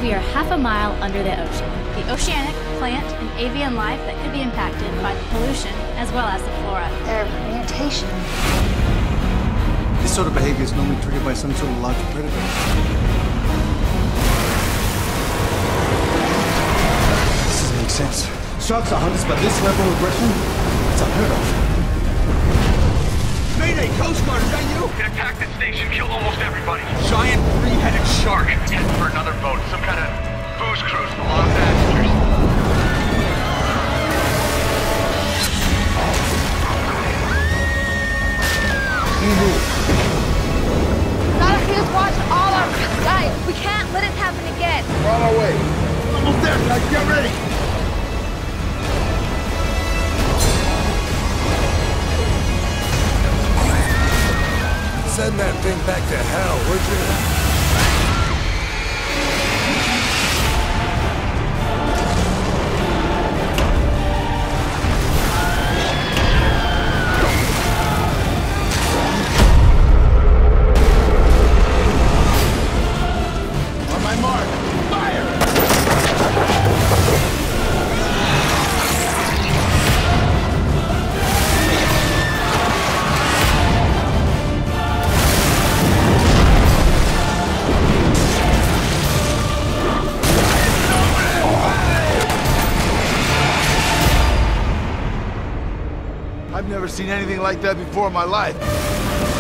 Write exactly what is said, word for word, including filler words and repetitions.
we are half a mile under the ocean. The oceanic, plant, and avian life that could be impacted by the pollution, as well as the flora. Their mutation. This sort of behavior is normally triggered by some sort of larger predator. This doesn't make sense. Sharks are hunters, but this level of aggression, it's unheard of. Mayday, Coast Guard, is that you? It attacked the station, killed almost everybody. Giant three-headed shark. Heading for another boat, some kind of booze cruise with a lot of passengers. Gotta fuse watch all our guys. We can't let it happen again. We're on our way. Almost there, guys. Get ready. Send that thing back to hell, would you? I've never seen anything like that before in my life.